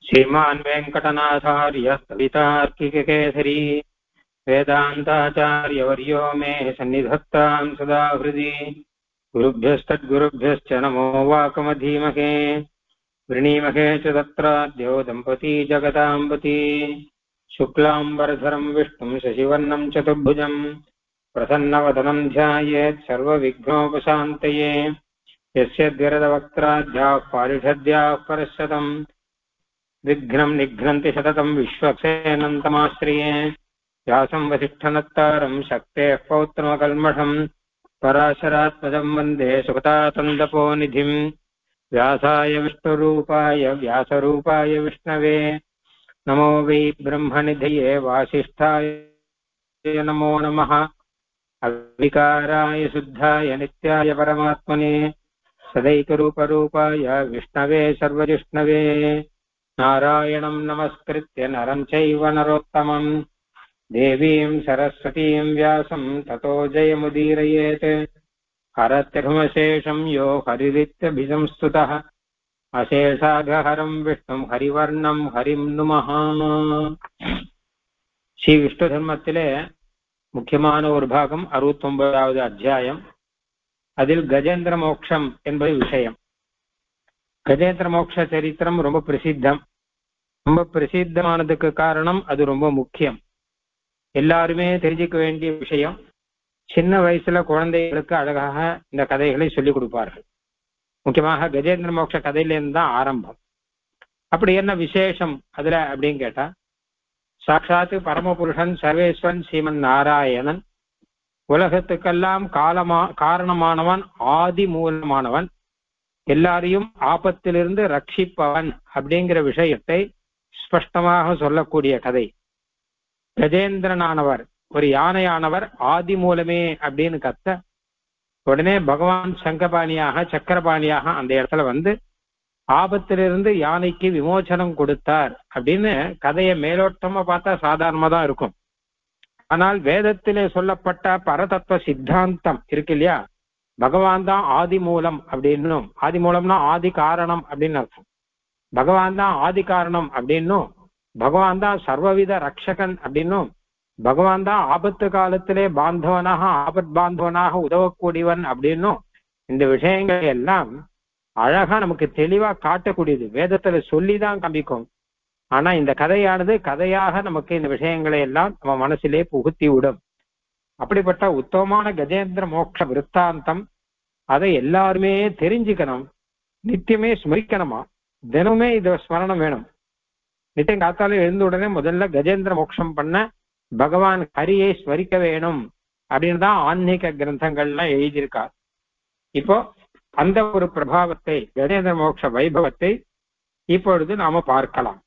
श्रीमान् वेङ्कटनाथार्य कवितार्किककेसरी वेदान्ताचार्यवर्यो मे सन्निधत्तां सदा हृदि गुरुभ्यस्तद्गुरुभ्यश्च नमो वाकमधीमहे वृणीमहे च तत्राद्यो दम्पती जगताम्बती शुक्लाम्बरधरं विष्णुं शशिवर्णं चतुर्भुजं प्रसन्नवदनं ध्यायेत् सर्वविघ्नोपशान्तये यस्य द्विरदवक्त्राद्याः पारिषद्याः परशतम् विघ्नं निघ्नन्ति सततं विश्वक्सेनन्तमाश्रिये व्यासं वसिष्ठनत्तारं शक्तेः पौत्रमकल्मषं पराशरात्मजं वन्दे सुखतातन्दपोनिधिं व्यासाय विष्णुरूपाय व्यासरूपाय विष्णवे नमो वै ब्रह्मनिधये वासिष्ठाय नमो नमः अविकाराय शुद्धाय नित्याय परमात्मने सदैकरूपरूपाय विष्णवे सर्वजिष्णवे नारायणं नमस्कृत्य नरं चैव नरोत्तमं देवीं सरस्वतीं व्यासं ततो जयमुदीरयेत् हरत्यघमशेषं यो हरिरित्यभिसंस्तुतः अशेषाघहरं विष्णुं हरिवर्णं हरिं नुमः. ஸ்ரீ விஷ்ணு தர்மத்திலே முக்கியமான ஒரு பாகம் 69வது அத்தியாயம். அதில் கஜேந்திர மோட்சம் என்பது விஷயம். கஜேந்திர மோட்ச சரித்திரம் ரொம்ப பிரசித்தமானதுக்கு காரணம் அது ரொம்ப முக்கியம். எல்லாருமே தெரிஞ்சுக்க வேண்டிய விஷயம். சின்ன வயசுல குழந்தைகளுக்கு அழகாக இந்த கதைகளை சொல்லிக் கொடுப்பார்கள். முக்கியமாக கஜேந்திர மோட்ச கதையிலேருந்து தான் ஆரம்பம். அப்படி என்ன விசேஷம் அதுல அப்படின்னு கேட்டா, சாட்சாத்து பரமபுருஷன் சர்வேஸ்வரன் ஸ்ரீமன் நாராயணன் உலகத்துக்கெல்லாம் காரணமானவன், ஆதி மூலமானவன், எல்லாரையும் ஆபத்திலிருந்து ரட்சிப்பவன் அப்படிங்கிற விஷயத்தை ஸ்பஷ்டமாக சொல்லக்கூடிய கதை. கஜேந்திரனானவர், ஒரு யானையானவர் ஆதி மூலமே அப்படின்னு கத்த உடனே பகவான் சக்கரபாணியாக அந்த இடத்துல வந்து ஆபத்திலிருந்து யானைக்கு விமோசனம் கொடுத்தார் அப்படின்னு கதையை மேலோட்டமா பார்த்தா சாதாரணமா தான் இருக்கும். ஆனால் வேதத்திலே சொல்லப்பட்ட பரதத்துவ சித்தாந்தம் இருக்கு இல்லையா, பகவான் தான் ஆதி மூலம் அப்படின்னும், ஆதி மூலம்னா ஆதி காரணம் அப்படின்னு அர்த்தம். பகவான் தான் ஆதி காரணம் அப்படின்னும், பகவான் தான் சர்வவித ரக்ஷகன் அப்படின்னும், பகவான் தான் ஆபத்து காலத்திலே ஆபத் பாந்தவனாக உதவக்கூடியவன் அப்படின்னும், இந்த விஷயங்கள் எல்லாம் அழகா நமக்கு தெளிவா காட்டக்கூடியது. வேதத்துல சொல்லிதான் காமிக்கும். ஆனா இந்த கதையானது கதையாக நமக்கு இந்த விஷயங்களை எல்லாம் நம்ம மனசிலே புகுத்தி விடும். அப்படிப்பட்ட உத்தமமான கஜேந்திர மோட்ச விற்த்தாந்தம், அதை எல்லாருமே தெரிஞ்சுக்கணும், நித்தியமே ஸ்மரிக்கணுமா, தினமே இத ஸ்மரணம் வேணும். நித்தியம் காத்தால எழுந்த உடனே முதல்ல கஜேந்திர மோட்சம் பண்ண பகவான் ஹரியை ஸ்மரிக்க வேணும் அப்படின்னு தான் ஆன்மீக கிரந்தங்கள்லாம் எழுதியிருக்கார். இப்போ அந்த ஒரு பிரபாவத்தை, கஜேந்திர மோட்ச வைபவத்தை இப்பொழுது நாம பார்க்கலாம்.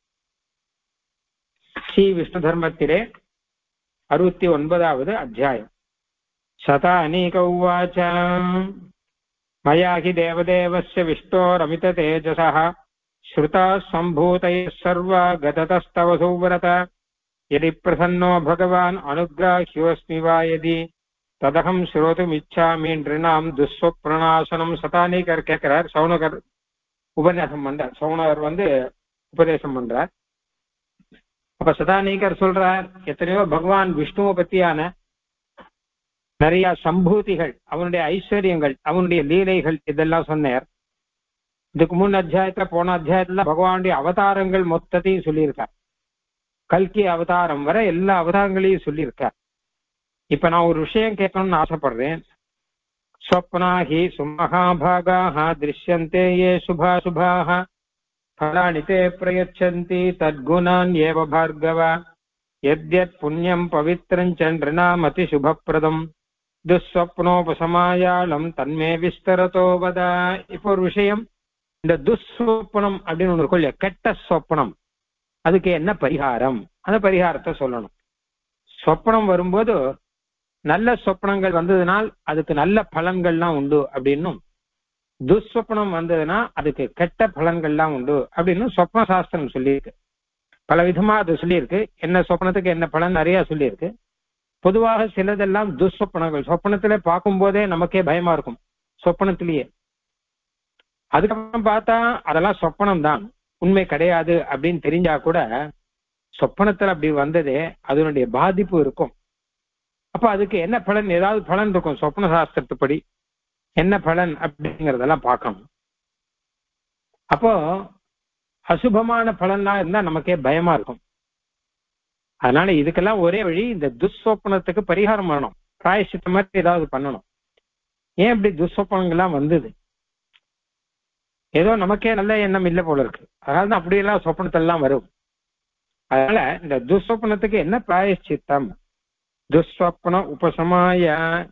ஸ்ரீ விஷ்ணு தர்மத்திலே 69வது அத்தியாயம். சதானீக உவாச மயா ஹி தேவதேவஸ்ய விஷ்ணோரமித தேஜசः ஸ்ருதா சம்பூதயः சர்வா கததஸ்தவ சுவ்ரத யதி பிரசன்னோ பகவான் அனுக்ராஹ்யோஸ்மி வா யதி ததகம் ஸ்ரோதும் இச்சாமி நிருணாம் துஸ்வப்ரணாசனம். சதானீகர் கேட்கிறார், சௌனகர் உபன்யாசம் பண்றார், சௌனகர் உபதேசம் பண்றார். அப்ப சதானீகர் சொல்றார், எத்தனையோ பகவான் விஷ்ணுவை பத்தியான நிறைய சம்பூதிகள், அவனுடைய ஐஸ்வர்யங்கள், அவனுடைய லீலைகள் இதெல்லாம் சொன்னார். இதுக்கு போன அத்தியாயத்துல பகவானுடைய அவதாரங்கள் மொத்தத்தையும் சொல்லியிருக்கார். கல்கி அவதாரம் வரை எல்லா அவதாரங்களையும் சொல்லியிருக்கார். இப்ப நான் ஒரு விஷயம் கேட்கணும்னு ஆசைப்படுறேன். ஸ்வப்னாஹி சுமஹாபாகாஹ திருஷ்யந்தே யே சுபாசுபாஹ ஃபலானி தே பிரயச்சந்தி தத்குணான் ஏவ பார்கவ யத்யத் புண்ணியம் பவித்ரஞ்ச நிருணாம் அதி சுபப்ரதம் துஸ்வப்னோபசமாயாளம் தன்மே விஸ்தரதோ வத. இப்போ ஒரு விஷயம், இந்த துஸ்வப்னம் அப்படின்னு ஒன்று இருக்கும் இல்லையா, கெட்ட சொப்பனம், அதுக்கு என்ன பரிகாரம், அந்த பரிகாரத்தை சொல்லணும். சொப்பனம் வரும்போது நல்ல சொப்பனங்கள் வந்ததுனால் அதுக்கு நல்ல பலன்கள்லாம் உண்டு அப்படின்னும், துஸ்வப்னம் வந்ததுன்னா அதுக்கு கெட்ட பலன்கள்லாம் உண்டு அப்படின்னு சொப்ன சாஸ்திரம் சொல்லியிருக்கு. பல விதமா அது சொல்லியிருக்கு. என்ன சொப்பனத்துக்கு என்ன பலன் நிறைய சொல்லியிருக்கு. பொதுவாக சிலதெல்லாம் துஸ்வப்னங்கள், சொப்பனத்திலே பார்க்கும் போதே நமக்கே பயமா இருக்கும் சொப்பனத்திலேயே. அதுக்கப்புறம் பார்த்தா அதெல்லாம் சொப்பனம் தான். உண்மை கிடையாது அப்படின்னு தெரிஞ்சா கூட சொப்பனத்துல அப்படி வந்ததே அதனுடைய பாதிப்பு இருக்கும். அப்ப அதுக்கு என்ன பலன், ஏதாவது பலன் இருக்கும். சொப்ன சாஸ்திரத்துப்படி என்ன பலன் அப்படிங்கிறதெல்லாம் பார்க்கணும். அப்போ அசுபமான பலன்லாம் இருந்தா நமக்கே பயமா இருக்கும். அதனால இதுக்கெல்லாம் ஒரே வழி, இந்த துஸ்வப்னத்துக்கு பரிகாரம் பண்ணணும், பிராயசித்த மாதிரி ஏதாவது பண்ணணும். ஏன் இப்படி துஸ்வப்னங்கள்லாம் வந்தது? ஏதோ நமக்கே நல்ல எண்ணம் இல்லை போல இருக்கு, அதனால அப்படியெல்லாம் சொப்பனத்தெல்லாம் வரும். அதனால இந்த துஸ்வப்னத்துக்கு என்ன பிராயச்சித்தம்? துஸ்வப்னம் உபசமாய,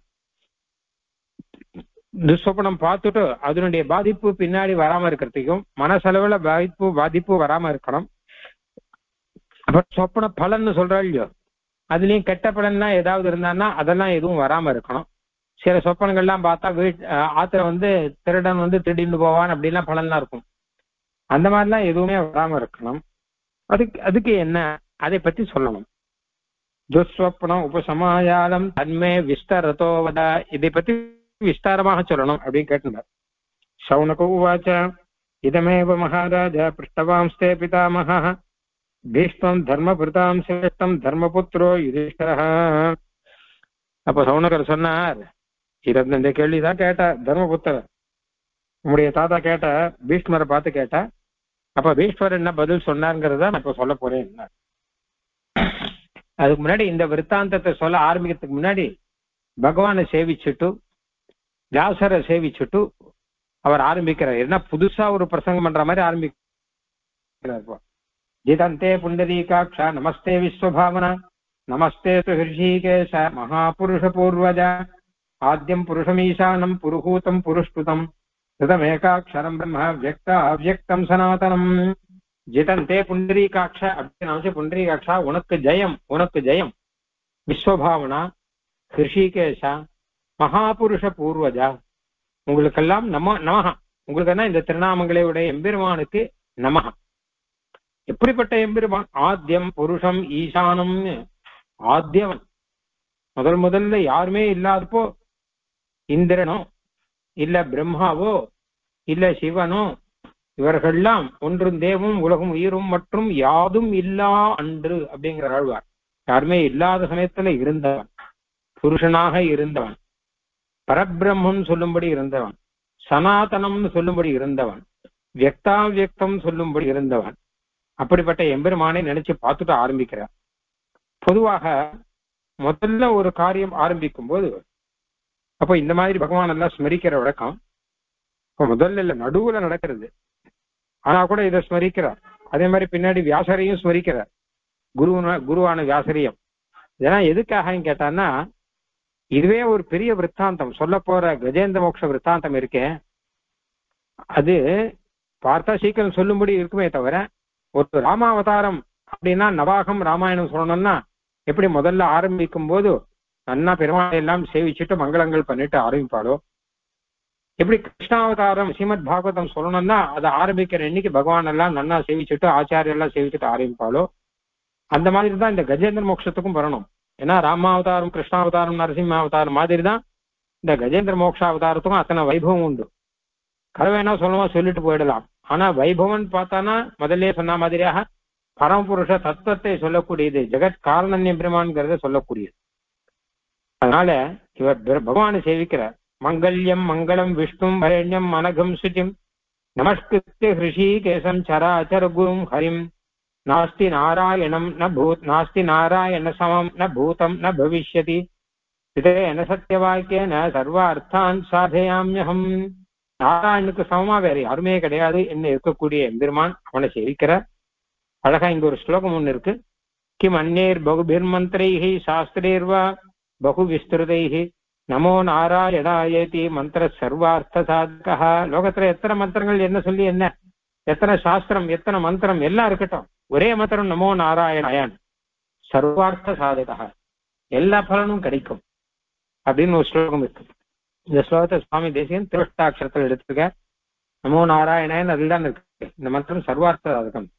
துஸ்வப்னம் பார்த்துட்டு அதனுடைய பாதிப்பு பின்னாடி வராம இருக்கிறதுக்கும் மனசளவுல பாதிப்பு வராம இருக்கணும். அப்ப சொப்பன பலன்னு சொல்றா இல்லையோ, அதுலயும் கெட்ட பலன்லாம் ஏதாவது இருந்தான்னா அதெல்லாம் எதுவும் வராம இருக்கணும். சில சொப்பனங்கள்லாம் பார்த்தா ஆத்துல திருடன் திருடின்னு போவான் அப்படின்லாம் பலன்லாம் இருக்கும். அந்த மாதிரிலாம் எதுவுமே வராம இருக்கணும். அதுக்கு என்ன, அதை பத்தி சொல்லணும். துஸ்வப்னம் உபசமாயாதம் தன்மே விஸ்தரதோவத, இதை பத்தி விஸ்தாரமாக சொல்லணும் அப்படின்னு கேட்டுனார். சௌனக உவாச்ச இதமேவ மகாராஜ பிருஷ்டவாம்ஸ்தே பிதாமஹ பீஷ்மம் தர்மபிருதாம் சிரேஷ்டம் தர்மபுத்திரோ யுதிஷ்டரஹ. அப்ப சௌனகர் சொன்னார், இந்த கேள்விதான் கேட்டார் தர்மபுத்திரர், உங்களுடைய தாத்தா கேட்ட பீஷ்மரை பார்த்து கேட்டா. அப்ப பீஷ்மர் என்ன பதில் சொன்னாருங்கிறத நான் இப்ப சொல்ல போறேன். அதுக்கு முன்னாடி இந்த விற்த்தாந்தத்தை சொல்ல ஆரம்பிக்கிறதுக்கு முன்னாடி பகவானை சேவிச்சுட்டு வியாசரை சேவிச்சுட்டு அவர் ஆரம்பிக்கிறார். என்ன புதுசா ஒரு பிரசங்கம் பண்ற மாதிரி ஆரம்பிக்கிறார். ஜிதந்தே புண்டரீகாட்சா நமஸ்தே விஸ்வபாவனா நமஸ்தே ஹிருஷிகேஷ மகாபுருஷ பூர்வஜ ஆத்யம் புருஷமீசானம் புருஹூதம் புருஷ்டுதம் ரிதமேகாட்சரம் பிரம்ம வியக்த அவ்யக்தம் சனாதனம். ஜிதந்தே புண்டரீகாட்ச அப்படின்னு புண்டரீகாட்சா உனக்கு ஜெயம், உனக்கு ஜெயம். விஸ்வபாவனா ஹிருஷிகேஷா மகாபுருஷ பூர்வஜா, உங்களுக்கெல்லாம் நமஹா, உங்களுக்கு என்ன இந்த திருநாமங்களையுடைய எம்பெருமானுக்கு நமஹா. எப்படிப்பட்ட எம்பெருமான்? ஆத்யம் புருஷம் ஈசானம், ஆத்யவன், முதல்ல யாருமே இல்லாதப்போ இந்திரனோ இல்ல பிரம்மாவோ இல்ல சிவனோ இவர்கள்லாம் ஒன்றும் தேவும் உலகம் உயிரும் மற்றும் யாதும் இல்லா அன்று அப்படிங்கிற ஆழ்வார். யாருமே இல்லாத சமயத்துல இருந்தவன், புருஷனாக இருந்தவன், பரபிரம்மம் சொல்லும்படி இருந்தவன், சனாதனம்னு சொல்லும்படி இருந்தவன், வியக்தாவியக்தம் சொல்லும்படி இருந்தவன். அப்படிப்பட்ட எம்பெருமானை நினைச்சு பார்த்துட்டு ஆரம்பிக்கிறார். பொதுவாக முதல்ல ஒரு காரியம் ஆரம்பிக்கும் போது அப்போ இந்த மாதிரி பகவான் எல்லாம் ஸ்மரிக்கிற வழக்கம் இப்ப முதல்ல இல்ல, நடுவுல நடக்கிறது. ஆனா கூட இதை ஸ்மரிக்கிறார். அதே மாதிரி பின்னாடி வியாசரையும் ஸ்மரிக்கிறார், குருவான வியாசரையும். இதெல்லாம் எதுக்காக கேட்டான்னா, இதுவே ஒரு பெரிய விற்த்தாந்தம். சொல்ல போற கஜேந்திர மோட்ச விற்த்தாந்தம் இருக்கே, அது பார்த்தா சீக்கிரம் சொல்லும்படி இருக்குமே தவிர, ஒரு ராமாவதாரம் அப்படின்னா நவாகம் ராமாயணம் சொல்லணும்னா எப்படி முதல்ல ஆரம்பிக்கும் போது நன்னா பெருமாளை எல்லாம் சேவிச்சுட்டு மங்களங்கள் பண்ணிட்டு ஆரம்பிப்பாளோ, எப்படி கிருஷ்ணாவதாரம் ஸ்ரீமத் பாகவதம் சொல்லணும்னா அதை ஆரம்பிக்கிற இன்னைக்கு பகவான் எல்லாம் நன்னா சேவிச்சுட்டு ஆச்சாரிய எல்லாம் சேவிச்சுட்டு ஆரம்பிப்பாளோ, அந்த மாதிரி தான் இந்த கஜேந்திர மோட்சத்துக்கும் வரணும். ஏன்னா ராமாவதாரம் கிருஷ்ணாவதாரம் நரசிம்மாவதாரம் மாதிரி தான் இந்த கஜேந்திர மோட்சாவதாரத்துக்கும் அத்தனை வைபவம் உண்டு. கதை வேணா சொல்லுவோம், சொல்லிட்டு போயிடலாம். ஆனா வைபவன் பார்த்தானா முதல்ல சொன்ன மாதிரியாக பரமபுருஷ தத்துவத்தை சொல்லக்கூடியது, ஜெகத் காரணன்ய பிரமான்கிறத சொல்லக்கூடியது. அதனால இவர் பகவானை சேவிக்கிறார். மங்கல்யம் மங்களம் விஷ்ணும் வரண்யம் அனகம் சுச்சிம் நமஸ்கிருத்ய ஹிருஷிகேசம் சராச்சர குரும் ஹரிம் நாஸ்தி நாராயணம் நாஸ்தி நாராயண சமம் ந பூதம் ந பவிஷ்யதி இதேன சத்தியவாக்கியேன சர்வார்த்தான் சாதயாம்யஹம். நாராயணுக்கு சமமா வேற யாருமே கிடையாது என்ன இருக்கக்கூடிய எம்பெருமான், அவனை சேவிக்கிறார். அழகா இங்க ஒரு ஸ்லோகம் ஒண்ணு இருக்கு. கிம் அந்நேர் பகுபிர் மந்திரைஹி சாஸ்திரேர்வா பகு விஸ்திருதைஹி நமோ நாராயணாயேதி மந்திர சர்வார்த்த சாதகா. லோகத்துல எத்தனை மந்திரங்கள் என்ன சொல்லி என்ன, எத்தனை சாஸ்திரம் எத்தனை மந்திரம் எல்லாம் இருக்கட்டும், ஒரே மந்திரம் நமோ நாராயணாயன் சர்வார்த்த சாதகா, எல்லா பலனும் கிடைக்கும் அப்படின்னு ஒரு ஸ்லோகம் இருக்கு. இந்த ஸ்லோகத்தை சுவாமி தேசிகன் திருஷ்டாட்சரத்தில் எடுத்திருக்க. நமோ நாராயணன் அதுதான் இருக்கு. இந்த மந்திரம் சர்வார்த்த சாதகம்.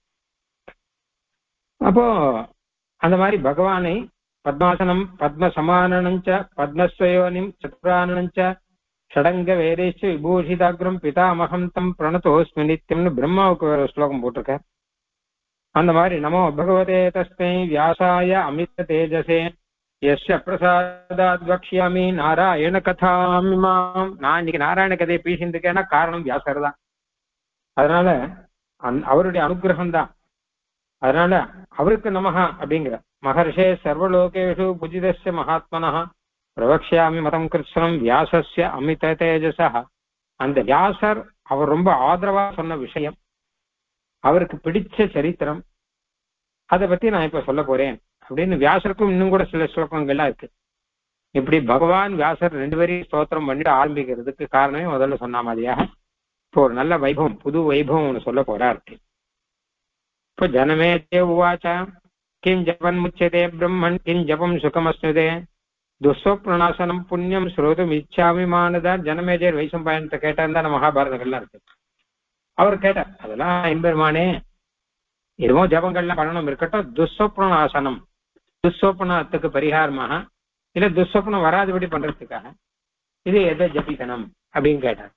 அப்போ அந்த மாதிரி பகவானை பத்மாசனம் பத்ம சமானஞ்ச பத்மஸ்வயோனிம் சத்ரானஞ்ச ஷடங்க வேதேஷ விபூஷிதாகிரம் பிதாமகம் தம் பிரணதோஸ்மி நித்தியம்னு பிரம்மாவுக்கு வேற ஸ்லோகம் போட்டிருக்கார். அந்த மாதிரி நமோ பகவதே தஸ்மை வியாசாய அமித தேஜசே யஸ்ய பிரசாதாத் வக்ஷ்யாமி நாராயண கதாமிமாம். நான் இன்னைக்கு நாராயண கதையை பேசிட்டு இருக்கேன்னா காரணம் வியாசர் தான். அதனால அவருடைய அனுகிரகம் தான். அதனால அவருக்கு நமஹ அப்படிங்கிற மகர்ஷே சர்வலோகேஷு புஜிதஸ்ய மகாத்மனஹ பிரவக்ஷ்யாமி மதம் கிருஷ்ணம் வியாசஸ்ய அமித தேஜசா. அந்த வியாசர் அவர் ரொம்ப ஆதரவா சொன்ன விஷயம், அவருக்கு பிடிச்ச சரித்திரம், அதை பத்தி நான் இப்ப சொல்ல போறேன் அப்படின்னு. வியாசருக்கும் இன்னும் கூட சில ஸ்லோகங்கள்லாம் இருக்கு. இப்படி பகவான் வியாசர் 2 பேரையும் ஸ்தோத்திரம் பண்ணிட்டு ஆரம்பிக்கிறதுக்கு காரணமே முதல்ல சொன்ன மாதிரியாக இப்போ ஒரு நல்ல வைபவம், புது வைபவம் ஒண்ணு சொல்ல போறாரு. இப்போ ஜனமே உவாச்சா கிம் ஜபன் முச்சதே பிரம்மன் கிம் ஜபம் சுகமஸ்னுதே துஸ்வப்ரணாசனம் புண்ணியம் ஸ்ரோதும் இச்சாமி மானதா. ஜனமேஜர் வைசம்பாயனத்தை கேட்டாருந்தா நம்ம மகாபாரதங்கள்லாம் இருக்கு. அவர் கேட்டார், அதெல்லாம் எம்பெருமானே எதுவோ ஜபங்கள்லாம் பண்ணணும் இருக்கட்டும், துஸ்வப்ரணாசனம் துஸ்வப்னத்துக்கு பரிகாரமாக இல்ல துஸ்வப்னம் வராதபடி பண்றதுக்காக இது எதை ஜபிக்கணும் அப்படின்னு கேட்டார்.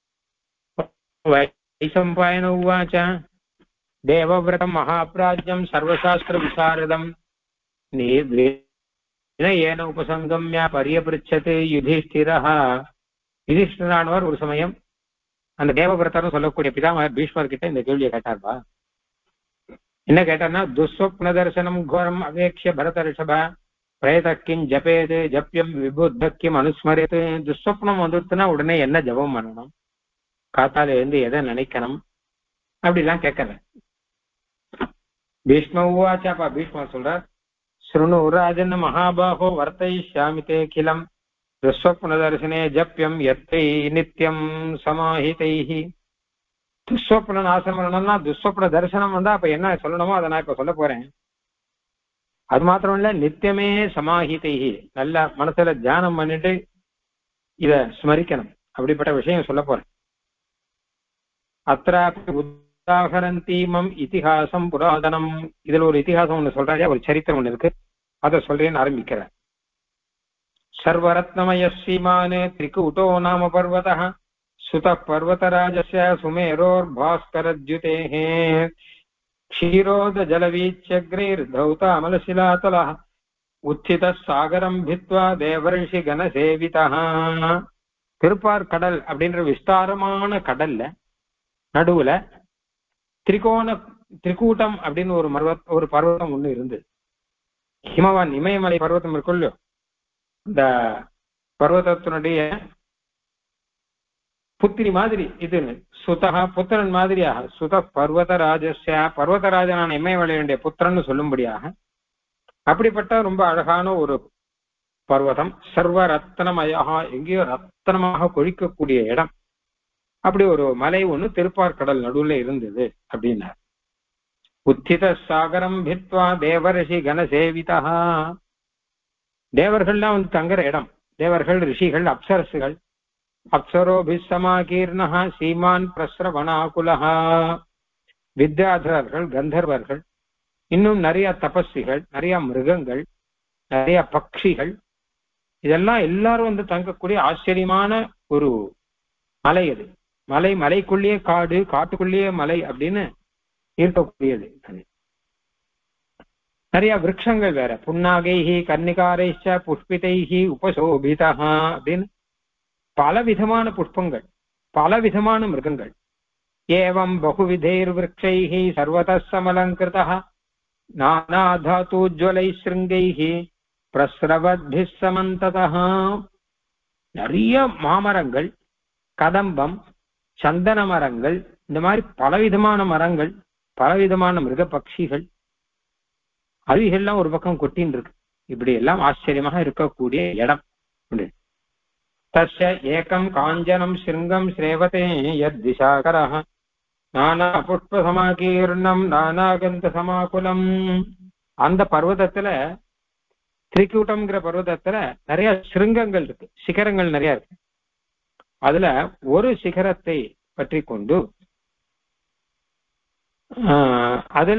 வைசம்பாயன உவாச்சா தேவவிரதம் மகாபிராஜ்யம் சர்வசாஸ்திர விசாரதம் ஏன உபசங்கம்யா பரியபிருச்சது யுதிஷ்டிரா. யுதிஷ்டிரானவர் ஒரு சமயம் அந்த தேவவிரதம் சொல்லக்கூடிய பிதாமகர் பீஷ்மர் கிட்ட இந்த கேள்வியை கேட்டார்பா. என்ன கேட்டார்னா, துஸ்வப்ன தர்சனம் கோரம் அவேக்ஷ பரத ரிஷப பிரேதக்கின் ஜபேது ஜப்யம் விபுத்தக்கிம் அனுஸ்மரித்து. துஸ்வப்னம் வந்துருச்சுன்னா உடனே என்ன ஜபம் பண்ணணும், காத்தால இருந்து எதை நினைக்கணும் அப்படிலாம் கேட்கல. பீஷ்ம உவாச்சாப்பா பீஷ்மர் சொல்றார், ஸ்ருணு ராஜன் மகாபாகோ வர்த்தைஷ்யாமிதே கிலம் துஸ்வப்ன தர்சனே ஜப்யம் எத்தை நித்தியம் சமாஹிதைஹி. துஸ்வப்ன நாசனம் பண்ணணும்னா துஸ்வப்ன தரிசனம் வந்தா அப்ப என்ன சொல்லணுமோ அதை நான் இப்ப சொல்ல போறேன். அது மாத்திரம் இல்ல, நித்தியமே சமாஹிதைஹி, நல்ல மனசுல தியானம் பண்ணிட்டு இத ஸ்மரிக்கணும். அப்படிப்பட்ட விஷயம் சொல்ல போறேன். அத்ராபி உதாகரந்தீமம் இதிஹாசம் புராதனம். இதுல ஒரு இதிகாசம் ஒண்ணு சொல்றாரு, ஒரு சரித்திரம் ஒண்ணு இருக்கு, அதை சொல்றேன்னு ஆரம்பிக்கிறேன். சர்வரத்னமய ஸ்ரீமானே திரிகூட்டோ நாம பர்வதः சுத பர்வதராஜஸ்ய சுமேரோர் பாஸ்கரத்யுதேஹ க்ஷீரோத ஜலவீச்சக்ரைர் தௌதா அமலசிலாதலः உச்சித சாகரம் பித்வா தேவர்ஷி கணசேவிதः. திருப்பார் கடல் அப்படின்ற விஸ்தாரமான கடல்ல நடுவுல திரிகூட்டம் அப்படின்னு ஒரு பர்வதம் ஒண்ணு இருந்து, ஹிமவான் இமயமலை பர்வதம் இருக்குல்ல, இந்த பர்வதத்தினுடைய புத்திரி மாதிரி இது சுதா புத்திரன் மாதிரியாக சுத பர்வதராஜஸ்ய பர்வதராஜனான இமயமலையுடைய புத்திரன்னு சொல்லும்படியாக அப்படிப்பட்ட ரொம்ப அழகான ஒரு பர்வதம். சர்வ ரத்னமயா, எங்கேயோ ரத்தனமாக கொழிக்கக்கூடிய இடம். அப்படி ஒரு மலை ஒண்ணு திருப்பார்கடல் நடுவுல இருந்தது அப்படின்னார். உத்தித சாகரம் பித்வா தேவரிஷி கணசேவிதா. தேவர்கள்லாம் வந்து தங்குற இடம். தேவர்கள், ரிஷிகள், அப்சரசுகள். அப்சரோபிசமாகீர்ணா சீமான் பிரஸ்ரவணாகுலஹா. வித்யாதரர்கள், கந்தர்வர்கள், இன்னும் நிறைய தபஸ்விகள், நிறைய மிருகங்கள், நிறைய பட்சிகள், இதெல்லாம் எல்லாரும் வந்து தங்கக்கூடிய ஆச்சரியமான ஒரு மலை. அது மலைக்குள்ளேயே காடு, காட்டுக்குள்ளேயே மலை அப்படின்னு இருக்கக்கூடியது. நிறைய விரக்ஷங்கள் வேற, புன்னாகைஹி கர்ணிகாரைச்ச புஷ்பிதைஹி உபசோபிதா அப்படின்னு பல விதமான புஷ்பங்கள், பல விதமான மிருகங்கள். ஏவம் பகுவிதைர் விரக்ஷைஹி சர்வதः சமலங்கிருதः நானா தாதுஜ்வலை ஸ்ருங்கைஹி பிரஸ்ரவத்பிஸ் சமந்ததः. நிறைய மாமரங்கள், கதம்பம், சந்தன மரங்கள், இந்த மாதிரி பலவிதமான மரங்கள், பலவிதமான மிருக பட்சிகள், அருவிகள்லாம் ஒரு பக்கம் கொட்டின்னு இருக்கு. இப்படி எல்லாம் ஆச்சரியமாக இருக்கக்கூடிய இடம். தஸ்ய ஏகம் காஞ்சனம் சிருங்கம் ஸ்ரேவதே யத் திசாகரஹ நானா புஷ்ப சமாகீர்ணம் நானாகந்த சமாகுலம். அந்த பர்வதத்துல, திரிகூட்டம்ங்கிற பர்வதத்துல நிறைய சிருங்கங்கள் இருக்கு, சிகரங்கள் நிறைய இருக்கு. அதுல ஒரு சிகரத்தை பற்றி கொண்டு அதுல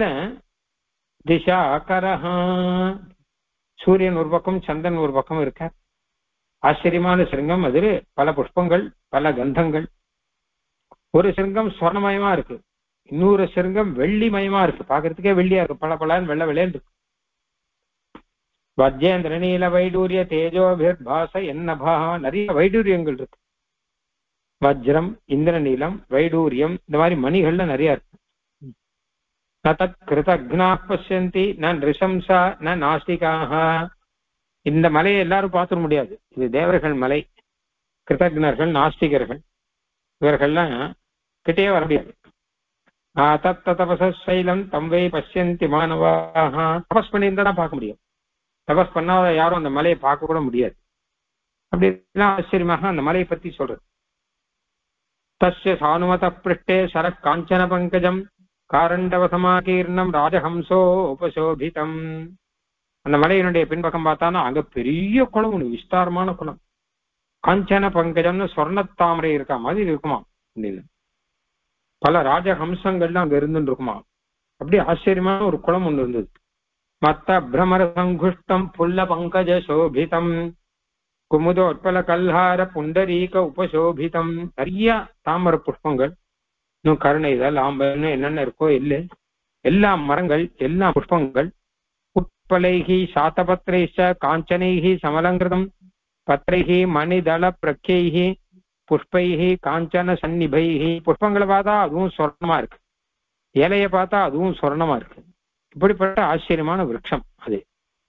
திசாகரஹ, சூரியன் ஒரு பக்கம், சந்திரன் ஒரு பக்கம் இருக்க. ஆச்சரியமான சிருங்கம். அதில் பல புஷ்பங்கள், பல கந்தங்கள். ஒரு சிருங்கம் ஸ்வர்ணமயமா இருக்கு, இன்னொரு சிருங்கம் வெள்ளிமயமா இருக்கு, பாக்குறதுக்கே வெள்ளியா இருக்கு, பல பலன்னு வெள்ளை வெள்ளையன்னு இருக்கு. வஜ்ஜேந்திர நீல வைடூரிய தேஜோபிர் பாச என்னபா, நிறைய வைடூரியங்கள் இருக்கு. வஜ்ரம், இந்திரநீலம், வைடூரியம், இந்த மாதிரி மணிகள்ல நிறைய இருக்கு. நதத் கிருதக்னா பஷ்யந்தி ந நிருஷம்சா ந நாஸ்திகாக. இந்த மலையை எல்லாரும் பார்த்துட முடியாது, இது தேவர்கள் மலை. கிருதக்னர்கள், நாஸ்திகர்கள், இவர்கள்லாம் கிட்டே வர முடியாது. தபசைலம் தம்வை பஷ்யந்தி மாணவாக. தபஸ் பண்ணியிருந்தா தான் பார்க்க முடியும், தபஸ் பண்ணாத யாரும் அந்த மலையை பார்க்க கூட முடியாது. அப்படி ஆச்சரியமாக அந்த மலையை பத்தி சொல்றது. தஸ்ய சானுமத பிருஷ்டே சர காஞ்சன பங்கஜம் காரண்டவசமாகீர்ணம் ராஜஹம்சோ உபசோபிதம். அந்த மலையினுடைய பின்பக்கம் பார்த்தானா அங்க பெரிய குளம் ஒண்ணு, விஸ்தாரமான குளம். காஞ்சன பங்கஜம்னு சொர்ணத்தாமரை இருக்கா மாதிரி இருக்குமா அப்படின்னு. பல ராஜஹம்சங்கள்லாம் அங்க இருந்துட்டு இருக்குமா. அப்படி ஆச்சரியமான ஒரு குளம் ஒண்ணு இருந்தது. மத்த பிரமர சங்குஷ்டம் புல்ல பங்கஜ சோபிதம் குமுதோட்பல கல்ஹார புண்டரீக உபசோபிதம். நிறைய தாமர புஷ்பங்கள், இன்னும் கருணை இதழ், ஆம்பல்னு என்னென்ன இருக்கோ இல்லை, எல்லா மரங்கள், எல்லா புஷ்பங்கள். உட்பலைகி சாத்தபத்ரைஷ காஞ்சனைகி சமலங்கிருதம் பத்ரைகி மணிதள பிரக்யைகி புஷ்பைகி காஞ்சன சந்நிபைகி. புஷ்பங்களை பார்த்தா அதுவும் சொர்ணமா இருக்கு, இலையை பார்த்தா அதுவும் சொர்ணமா இருக்கு. இப்படிப்பட்ட ஆச்சரியமான விருட்சம் அது.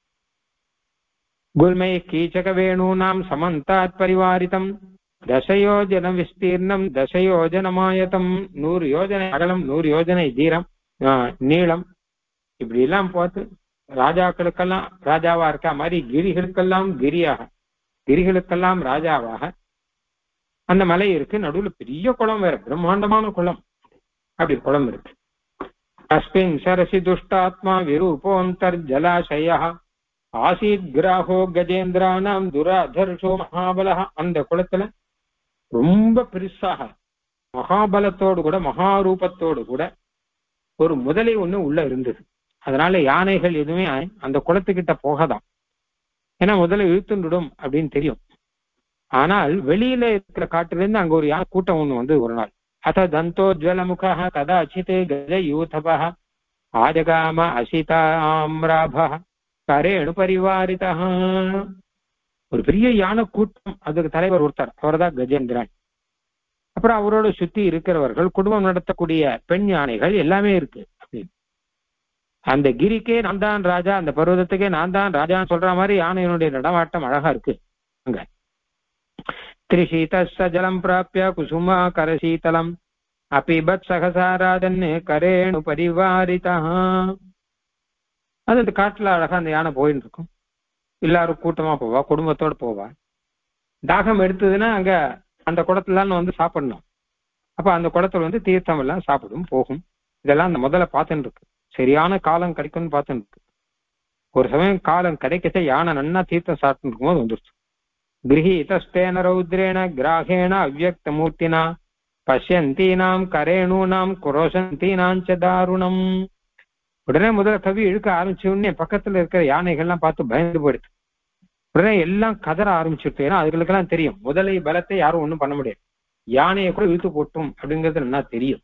குல்மை கீச்சக வேணூனாம் சமந்தாத் பரிவாரிதம் தசயோஜன விஸ்தீர்ணம் தசயோஜனமாயதம். 100 யோஜனை அகலம், 100 யோஜனை தீரம் நீளம். இப்படி எல்லாம் பார்த்து ராஜாக்களுக்கெல்லாம் ராஜாவா இருக்கா மாதிரி கிரிகளுக்கெல்லாம் கிரியாக, கிரிகளுக்கெல்லாம் ராஜாவாக அந்த மலை இருக்கு. நடுவில் பெரிய குளம், வேற பிரம்மாண்டமான குளம். அப்படி குளம் இருக்கு. அஸ்மின் சரசி துஷ்டாத்மா விரூபோந்தர் ஜலாசய ஆசீத் கிராஹோ கஜேந்திரானாம் துராதர்ஷோ மகாபலஹ. அந்த குளத்துல ரொம்ப பெருசாக மகாபலத்தோடு கூட மகாரூபத்தோடு கூட ஒரு முதலை ஒண்ணு உள்ள இருந்தது. அதனால யானைகள் எதுவுமே அந்த குளத்துக்கிட்ட போகாதான், ஏன்னா முதல்ல இழுத்துடும் அப்படின்னு தெரியும். ஆனால் வெளியில இருக்கிற காட்டிலிருந்து அங்க ஒரு யானை கூட்டம் ஒண்ணு வந்து ஒரு நாள் அத தந்தோஜ்வலமுக கதா அச்சிதே கஜ யூதப ஆஜகாம அசிதாம்ராப கரேணு பரிவாரிதா. ஒரு பெரிய யானை கூட்டம், அதுக்கு தலைவர் ஒருத்தர், அவர்தான் கஜேந்திரன். அப்புறம் அவரோட சுத்தி இருக்கிறவர்கள், குடும்பம் நடத்தக்கூடிய பெண் யானைகள் எல்லாமே இருக்கு. அந்த கிரிக்கே நான் தான் ராஜா, அந்த பர்வதத்துக்கே நான் தான் ராஜான்னு சொல்ற மாதிரி யானையினுடைய நடமாட்டம் அழகா இருக்கு அங்க. திரிசீத ஜலம் பிராப்பிய குசுமா கரசீதலம் அபிபத் சகசாராதன் கரேணு பரிவாரிதா. அது அந்த காட்டுல அழகா அந்த யானை போயின்னு இருக்கும். எல்லாரும் கூட்டமா போவா, குடும்பத்தோட போவா. தாகம் எடுத்ததுன்னா அங்க அந்த குடத்துலான்னு வந்து சாப்பிடணும். அப்ப அந்த குடத்துல வந்து தீர்த்தம் எல்லாம் சாப்பிடும் போகும். இதெல்லாம் அந்த முதல்ல பார்த்துன்னு இருக்கு. சரியான காலம் கிடைக்கும்னு பார்த்துன்னு இருக்கு. ஒரு சமயம் காலம் கிடைக்கச்ச யானை நன்னா தீர்த்தம் சாப்பிட்டு இருக்கும்போது வந்துருச்சு. கிரகீதஸ்தேன ரௌத்ரேண கிராகேண அவ்யக்த மூர்த்தினா பஷ்யந்தீனாம் கரேணூனாம் குரோசந்தீனாஞ்ச தாருணம். உடனே முதல்ல கவி இழுக்க ஆரம்பிச்ச உடனே பக்கத்துல இருக்கிற யானைகள்லாம் பார்த்து பயந்து போயிடுது. உடனே எல்லாம் கதற ஆரம்பிச்சுட்டு, ஏன்னா அதுகளுக்கெல்லாம் தெரியும் முதலை பலத்தை யாரும் ஒண்ணும் பண்ண முடியாது, யானையை கூட இழுத்து போட்டும் அப்படிங்கிறது நல்லா தெரியும்.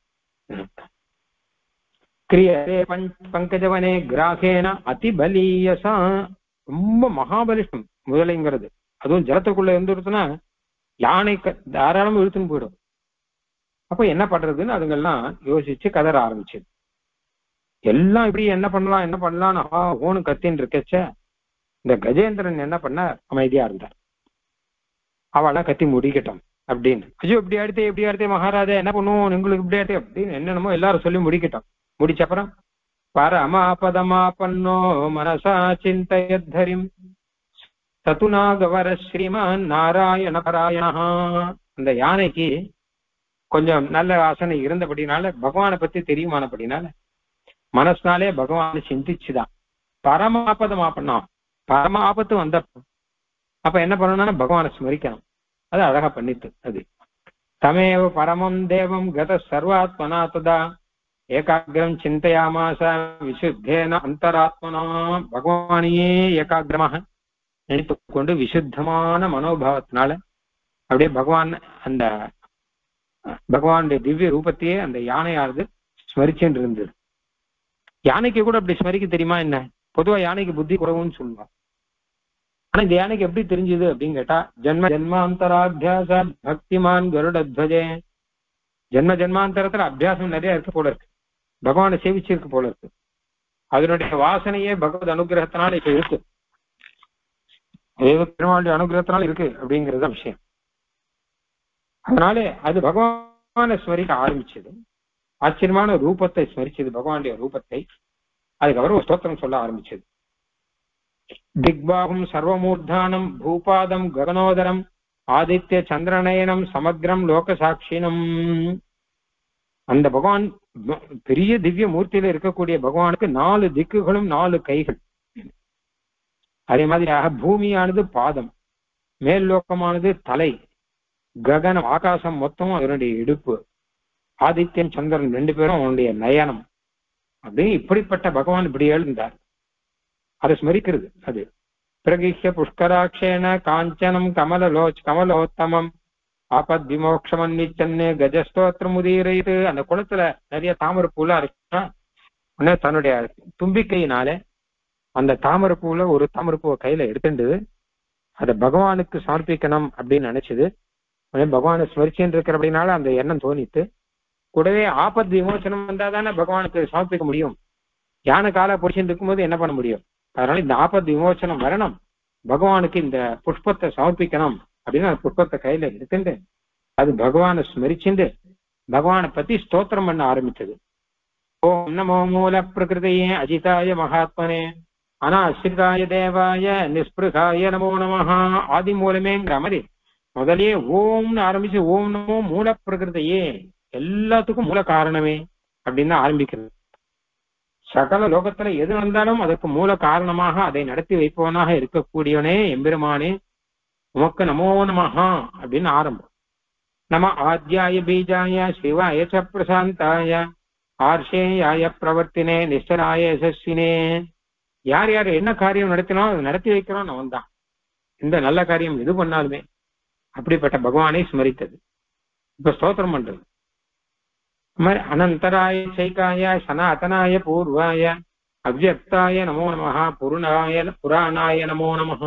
கிரியதே பங்கஜவனே கிராகேன அதிபலீயசா. ரொம்ப மகாபலிஷ்டம் முதலைங்கிறது. அதுவும் ஜலத்துக்குள்ள இருந்துருச்சுன்னா யானை தாராளமா இழுத்துன்னு போயிடும். அப்ப என்ன பண்றதுன்னு அதுங்கெல்லாம் யோசிச்சு கதற ஆரம்பிச்சது. எல்லாம் இப்படி என்ன பண்ணலாம்னு ஓனு கத்தின்னு இருக்கச்ச இந்த கஜேந்திரன் என்ன பண்ண, அமைதியா இருந்தார். அவெல்லாம் கத்தி முடிக்கட்டும் அப்படின்னு. ஐயோ இப்படி அடுத்தே மகாராஜா என்ன பண்ணுவோம், உங்களுக்கு இப்படி அடுத்தே அப்படின்னு என்னென்னமோ எல்லாரும் சொல்லி முடிக்கட்டும். முடிச்சப்புறம் பரமாபதமாபன்னோ மனசா சிந்தயத்தரிம் சதுநாகவர ஸ்ரீமான் நாராயண பராயணா. அந்த யானைக்கு கொஞ்சம் நல்ல வாசனை இருந்தபடினால, பகவானை பத்தி தெரியுமானபடினால மனசுனாலே பகவானை சிந்திச்சுதான் பரமாபதமா பண்ணோம். பரம ஆபத்து வந்தப்ப அப்ப என்ன பண்ணணும்னா பகவானை ஸ்மரிக்கணும். அது அழகா பண்ணிட்டு அது தமேவ பரமம் தேவம் கத சர்வாத்மனா ததா ஏகாகிரம் சிந்தையாமாச விசுத்தேன அந்தராத்மனா. பகவானையே ஏகாகிரமாக நினைத்து கொண்டு விசுத்தமான மனோபாவத்தினால அப்படியே அந்த பகவானுடைய திவ்ய ரூபத்தையே அந்த யானையானது ஸ்மரிச்சுட்டு இருந்தது. யானைக்கு கூட அப்படி ஸ்மரிக்க தெரியுமா என்ன? பொதுவா யானைக்கு புத்தி குறைவுன்னு சொல்லுவாங்க. ஆனா இந்த யானைக்கு எப்படி தெரிஞ்சது அப்படின்னு கேட்டா, ஜென்ம ஜென்மாந்தராபியாச பக்திமான் கருடத்வஜே, ஜென்ம ஜென்மாந்தரத்துல அபியாசம் நிறைய இருக்கு போல இருக்கு, பகவானை சேவிச்சிருக்கு போல இருக்கு. அதனுடைய வாசனையே பகவத் அனுகிரகத்தினால இப்ப இருக்கு, பெருமாளுடைய அனுகிரகத்தினால இருக்கு அப்படிங்கிறது விஷயம். அதனால அது பகவானை ஸ்மரிக்க ஆரம்பிச்சது. ஆச்சரியமான ரூபத்தை ஸ்மரிச்சது, பகவானுடைய ரூபத்தை. அதுக்கப்புறம் ஒரு ஸ்தோத்திரம் சொல்ல ஆரம்பிச்சது. திக்பாகும் சர்வமூர்தானம் பூபாதம் ககனோதரம் ஆதித்ய சந்திரநயனம் சமக்ரம் லோக சாட்சினம். அந்த பகவான் பெரிய திவ்ய மூர்த்தியில இருக்கக்கூடிய பகவானுக்கு 4 திக்குகளும் 4 கைகள். அதே மாதிரியாக பூமியானது பாதம், மேல் லோகமானது தலை, ககனம் ஆகாசம் மொத்தமும் அதனுடைய இடுப்பு, ஆதித்யன் சந்திரன் 2 பேரும் அவனுடைய நயனம். அப்படின்னு இப்படிப்பட்ட பகவான் இப்படி எழுந்தார். அதை ஸ்மரிக்கிறது. அது பிரகிஷ்ய புஷ்கராட்சேன காஞ்சனம் கமலோத்தமம் ஆபத் விமோக்ஷமன்னிச்சன்னு கஜஸ்தோத்திரம் உதீரைத்து. அந்த குளத்துல நிறைய தாமரை பூலா இருக்குன்னா உடனே தன்னுடைய தும்பிக்கையினாலே அந்த தாமரை பூல ஒரு தாமரை பூவை கையில எடுத்துட்டு அதை பகவானுக்கு சமர்ப்பிக்கணும் அப்படின்னு நினைச்சது. உடனே பகவானை ஸ்மரிச்சுன்னு இருக்கிற அப்படின்னால அந்த எண்ணம் தோணித்து, கூடவே ஆபத் விமோசனம் வந்தா தானே பகவானுக்கு சமர்ப்பிக்க முடியும். யானை காலை பிடிச்சிட்டு இருக்கும்போது என்ன பண்ண முடியும்? அதனால இந்த ஆபத் விமோசனம் வரணும், பகவானுக்கு இந்த புஷ்பத்தை சமர்ப்பிக்கணும் அப்படின்னு அந்த புஷ்பத்தை கையில எடுத்துட்டு அது பகவானை ஸ்மரிச்சுண்டு பகவானை பத்தி ஸ்தோத்திரம் பண்ண ஆரம்பிச்சது. ஓம் நமோ மூல பிரகிருதியே அஜிதாய மகாத்மனே அனாசிரிதாய தேவாய நிஸ்பிருகாய நமோ நமஹா. ஆதி மூலமேங்கிற மாதிரி முதலே ஓம்னு ஆரம்பிச்சு ஓம் நமோ மூல பிரகிருதியே, எல்லாத்துக்கும் மூல காரணமே அப்படின்னு தான் ஆரம்பிக்கிறது. சகல லோகத்துல எது வந்தாலும் அதற்கு மூல காரணமாக அதை நடத்தி வைப்பவனாக இருக்கக்கூடியவனே எம்பெருமானே உமக்கு நமோ நமஹா அப்படின்னு ஆரம்பம். நம ஆத்யாய பீஜாய சிவாய ச பிரசாந்தாய ஆர்ஷேயாய பிரவர்த்தினே நிஷ்டனாய யசஸ்வினே. யார் யார் என்ன காரியம் நடத்தினோ அதை நடத்தி வைக்கிறோம் அவன் தான். இந்த நல்ல காரியம் எது பண்ணாலுமே அப்படிப்பட்ட பகவானை ஸ்மரித்தது. இப்ப ஸ்தோத்திரம் பண்றது அனந்தராய சைகாய சனாதனாய பூர்வாய அவ்யக்தாய நமோ நமஹா புராணாய நமோ நமஹா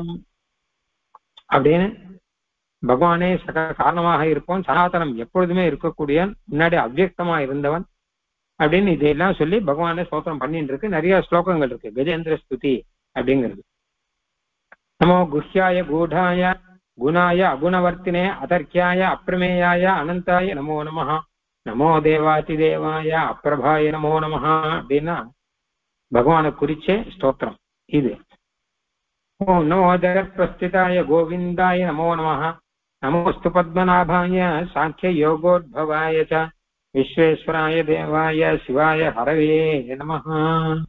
அப்படின்னு பகவானே சக காரணமாக இருப்போம், சனாதனம் எப்பொழுதுமே இருக்கக்கூடியவன், முன்னாடி அவ்யக்தமா இருந்தவன் அப்படின்னு இதையெல்லாம் சொல்லி பகவானே ஸ்தோத்திரம் பண்ணிட்டு இருக்கு. நிறைய ஸ்லோகங்கள் இருக்கு. கஜேந்திர ஸ்துதி அப்படிங்கிறது. நமோ குஹ்யாய கூடாய குணாய அகுணவர்த்தினே அதர்க்கியாய அப்பிரமேயாய அனந்தாய நமோ நமஹா நமோ தேவாதி தேவாய அப்பிரபாய நமோ நமஹா அப்படின்னா பகவானை குறிச்சே ஸ்தோத்திரம் இது. ஓம் நமோ ஜெகத்பிரஸ்திதாய கோவிந்தாய நமோ நமஹா நமோஸ்து பத்மநாபாய சாங்கிய யோகோத்பவாய ச விஸ்வேஸ்வராய தேவாய சிவாய ஹரவே நமஹா.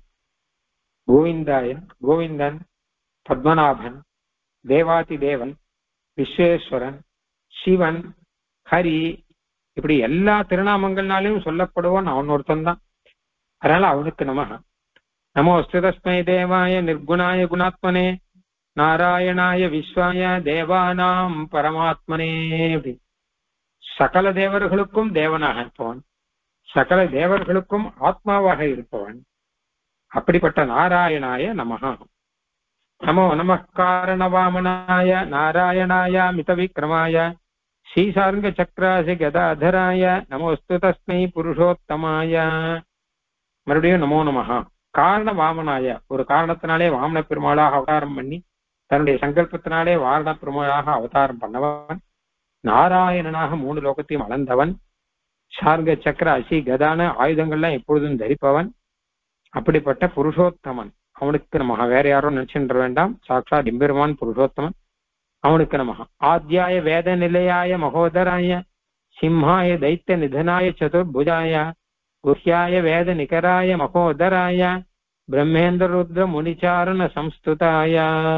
கோவிந்தாய, கோவிந்தன், பத்மநாபன், தேவாதி தேவன், விஸ்வேஸ்வரன், சிவன், ஹரி, இப்படி எல்லா திருநாமங்கள்னாலையும் சொல்லப்படுவான் அவன் ஒருத்தன் தான். அதனால அவனுக்கு நமஹ. நமோஸ்து தஸ்மை தேவாய நிர்குணாய குணாத்மனே நாராயணாய விஸ்வாய தேவானாம் பரமாத்மனே. அப்படி சகல தேவர்களுக்கும் தேவனாக இருப்பவன், சகல தேவர்களுக்கும் ஆத்மாவாக இருப்பவன் அப்படிப்பட்ட நாராயணாய நமஹ. நமோ நமஸ்காரண வாமனாய நாராயணாய மித விக்ரமாய ஸ்ரீசார்ங்க சக்கராசி கதாதராய நமோஸ்து தஸ்மை புருஷோத்தமாய. மறுபடியும் நமோ நமஹா. காரண வாமனாய, ஒரு காரணத்தினாலே வாமன பெருமாளாக அவதாரம் பண்ணி தன்னுடைய சங்கல்பத்தினாலே வாரண பெருமாளாக அவதாரம் பண்ணவன், நாராயணனாக 3 லோகத்தையும் அளந்தவன், சார்க சக்கர அசி கதான ஆயுதங்கள்லாம் எப்பொழுதும் தரிப்பவன் அப்படிப்பட்ட புருஷோத்தமன் அவனுக்கு நமஹ. வேற யாரும் நினைச்சுன்ற வேண்டாம், சாட்சாத் எம்பெருமான் புருஷோத்தமன் அவனுக்கு நமஹ. ஆத்யாய வேத நிலையாய மகோதராய சிம்ஹாய தைத்திய நிதனாய சதுர்புஜாய குஹ்யாய வேத நிகராய மகோதராய பிரம்மேந்திர ருத்ர முனிச்சாரண சம்ஸ்துதாய.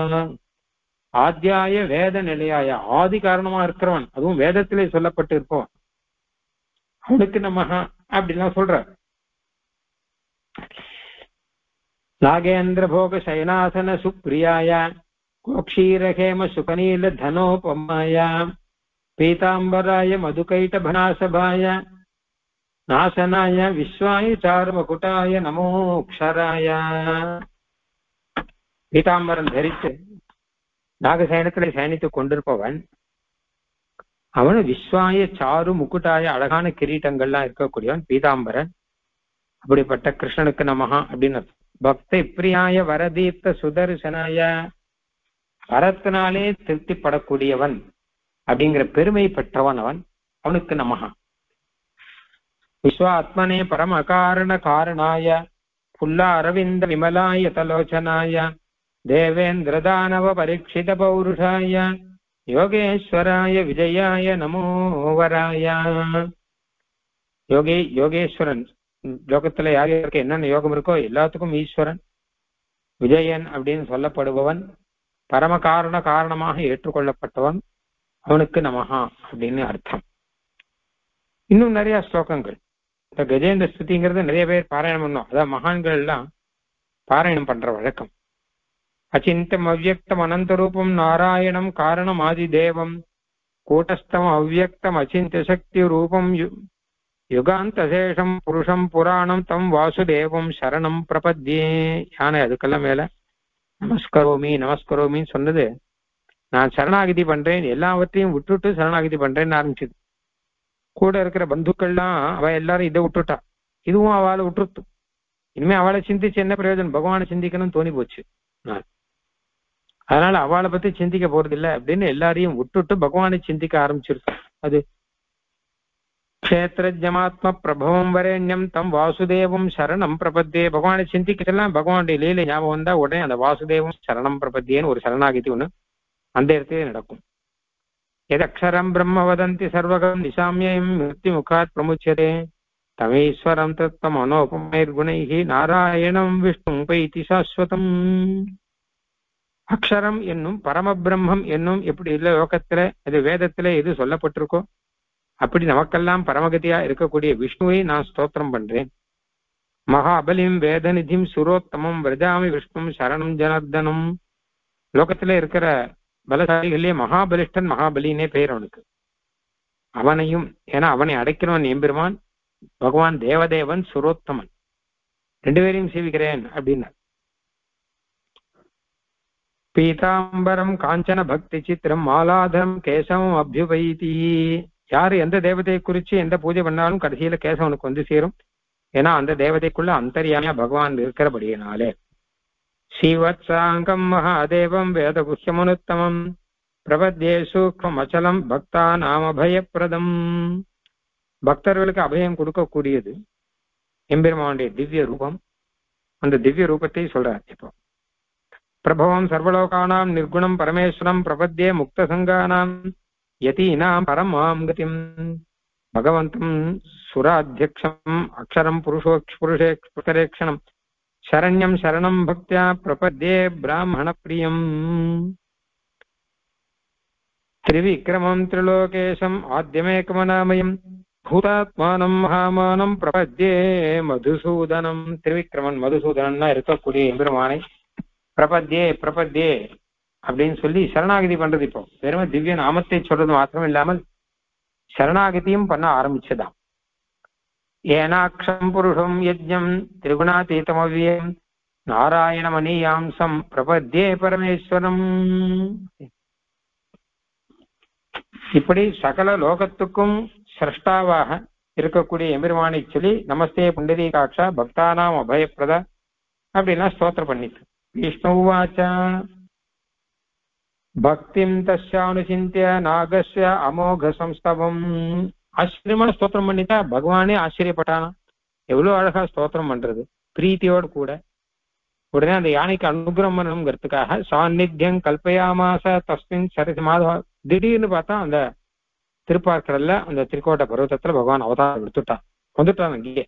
ஆத்யாய வேத நிலையாய, ஆதி காரணமா இருக்கிறவன், அதுவும் வேதத்திலே சொல்லப்பட்டு இருப்பவன் அவனுக்கு நமஹ அப்படின்லாம் சொல்ற. நாகேந்திர போக சயனாசன சுப்ரியாய கோக்ஷீரஹேம சுகநீல தனோபமாய பீதாம்பராய மதுகைட்டபனாசபாய நாசனாய விஸ்வாய சாருமகுட்டாய நமோக்ஷராய. பீதாம்பரம் தரித்து நாகசேனத்திலே சயனித்துக் கொண்டிருப்பவன் அவனு விஸ்வாய சாரு முக்குட்டாய அழகான கிரீட்டங்கள்லாம் இருக்கக்கூடியவன் பீதாம்பரன். அப்படிப்பட்ட கிருஷ்ணனுக்கு நமஹா அப்படின்னு பக்தி பிரியாய வரதீப்த சுதர்சனாய வரத்தினாலே திருப்திப்படக்கூடியவன் அப்படிங்கிற பெருமை பெற்றவன் அவன், அவனுக்கு நமஹா. விஸ்வாத்மனே பரம அகாரண காரணாய புல்லா அரவிந்த விமலாய தலோச்சனாய தேவேந்திரதானவ பரீட்சித பௌருஷாய யோகேஸ்வராய விஜயாய நமோவராய. யோகேஸ்வரன் லோகத்துல யார் யாருக்கு என்னென்ன யோகம் இருக்கோ எல்லாத்துக்கும் ஈஸ்வரன் விஜயன் அப்படின்னு சொல்லப்படுபவன், பரம காரணமாக ஏற்றுக்கொள்ளப்பட்டவன், அவனுக்கு நமஹா அப்படின்னு அர்த்தம். இன்னும் நிறைய ஸ்லோகங்கள். இந்த கஜேந்திர ஸ்துதிங்கிறது நிறைய பேர் பாராயணம் பண்ணோம். அதான் மகான்கள் எல்லாம் பாராயணம் பண்ற வழக்கம். அச்சிந்தம் அவ்யக்தம் அனந்தரூபம் நாராயணம் காரணம் ஆதிதேவம் கூட்டஸ்தம் அவ்யக்தம் அச்சிந்த சக்தி ரூபம் யுகாந்தசேஷம் புருஷம் புராணம் தம் வாசுதேவம் சரணம் பிரபத்யே. யானை அதுக்கெல்லாம் மேல நமஸ்கரோமின்னு சொன்னது, நான் சரணாகிதி பண்றேன், எல்லாவற்றையும் விட்டுட்டு சரணாகிதி பண்றேன்னு ஆரம்பிச்சது. கூட இருக்கிற பந்துக்கள்லாம் அவ எல்லாரும் இதை விட்டுட்டா, இதுவும் அவளை விட்டுருத்து. இனிமே அவளை சிந்திச்சு என்ன பிரயோஜனம், பகவானை சிந்திக்கணும்னு தோணி போச்சு. அதனால அவளை பத்தி சிந்திக்க போறது இல்லை அப்படின்னு எல்லாரையும் விட்டுட்டு பகவானை சிந்திக்க ஆரம்பிச்சிருக்கு. அது க்ஷேத்ரஜமாத்ம பிரபவம் வரேண்யம் தம் வாசுதேவம் சரணம் பிரபத்தியே. பகவானை சிந்திக்கலாம், பகவானுடைய லீலை ஞாபகம் வந்தா உடனே அந்த வாசுதேவம் சரணம் பிரபத்தியேன்னு ஒரு சரணாகிதி ஒண்ணு அந்த இடத்திலே நடக்கும். எதக்ஷரம் பிரம்ம வதந்தி சர்வகம் நிசாமியம் மிருத்தி முகாத் பிரமுச்சதே தமீஸ்வரம் தத்தம் மனோபமைர் குணைகி நாராயணம் விஷ்ணு பைதி சாஸ்வதம். அக்ஷரம் என்னும் பரமபிரம்மம் என்னும் எப்படி இல்ல லோகத்துல அது வேதத்துல எது சொல்லப்பட்டிருக்கோ அப்படி நமக்கெல்லாம் பரமகதியா இருக்கக்கூடிய விஷ்ணுவை நான் ஸ்தோத்திரம் பண்றேன். மகாபலிம் வேதநிதிம் சுரோத்தமம் விரஜாமி விஷ்ணு சரணம் ஜனார்தனம். லோகத்துல இருக்கிற பலசாலிகளே மகாபலிஷ்டன், மகாபலினே பெயர் அவனுக்கு. அவனையும், ஏன்னா அவனை அடைக்கிறவன் எம்பெருமான் பகவான் தேவதேவன் சுரோத்தமன், ரெண்டு பேரையும் சேவிக்கிறேன் அப்படின்னா. பீதாம்பரம் காஞ்சன பக்தி சித்திரம் மாலாதரம் கேசவம் அபியுபைதி. யாரு எந்த தேவதையை குறிச்சு எந்த பூஜை பண்ணாலும் கடைசியில கேசவனுக்கு வந்து சேரும். ஏன்னா அந்த தேவதைக்குள்ள அந்தரியாமையா பகவான் இருக்கிறபடியினாலே. ஸ்ரீவத்சாங்கம் மகாதேவம் வேத குஹ்யமனுத்தமம் பிரபத்யே சூக்மம் அச்சலம் பக்தா நாம பயப்பிரதம். பக்தர்களுக்கு அபயம் கொடுக்கக்கூடியது எம்பெருமானுடைய திவ்ய ரூபம். அந்த திவ்ய ரூபத்தை சொல்றார் இப்போ. பிரபவம் சர்வலோகானாம் நிர்குணம் பரமேஸ்வரம் பிரபத்யே முக்த சங்கானாம் யதீனாம் பரமாம் கதிம் பகவந்தம் சுராத்தியக்ஷம் அக்ஷரம் புருஷேக்ஷரம் சரண்யம் சரணம் பக்தியா பிரபத்யே பிராமண பிரியம். திரிவிக்ரமம் திரிலோகேசம் ஆத்யமேகமநாமயம் பூதாத்மானம் மகாமானம் பிரபத்யே மதுசூதனம். திரிவிக்ரமன் மதுசூதனன்னா இருக்கக்கூடிய எம்பெருமானை பிரபத்யே அப்படின்னு சொல்லி சரணாகதி பண்றது. இப்போ வெறும் திவ்ய நாமத்தை சொல்றது மாத்திரம் இல்லாமல் சரணாகதியும் பண்ண ஆரம்பிச்சதாம். ஏனாட்சம் புருஷம் யஜ்ஞம் திரிகுணாதீதமவ்யம் நாராயணமணியாம்சம் பிரபத்யே பரமேஸ்வரம். இப்படி சகல லோகத்துக்கும் சிரஷ்டாவாக இருக்கக்கூடிய எம்பெருமானை சொல்லி நமஸ்தே புண்டரீகாட்சா பக்தானாம் அபயப்பிரதா அப்படின்னா ஸ்தோத்திரம் பண்ணிட்டு விஷ்ணுவாச்ச பக்திம் தஸ்யானுசிந்திய நாகஸ்ய அமோக சம்ஸ்தவம். ஆச்சரியமான ஸ்தோத்திரம் பண்ணிட்டா பகவானே ஆச்சரியப்பட்டானா. எவ்வளவு அழகா ஸ்தோத்திரம் பண்றது பிரீத்தியோடு கூட. உடனே அந்த யானைக்கு அனுகிரகம் பண்ணணுங்கிறதுக்காக சாநித்தியம் கல்பயாமாச தஸ்மின் சரிசி மாதவ. திடீர்னு பார்த்தா அந்த திருப்பார்க்கடல்ல அந்த திருக்கோட்ட பர்வதத்துல பகவான் அவதாரம் எடுத்துட்டான், வந்துட்டான் அங்கேயே.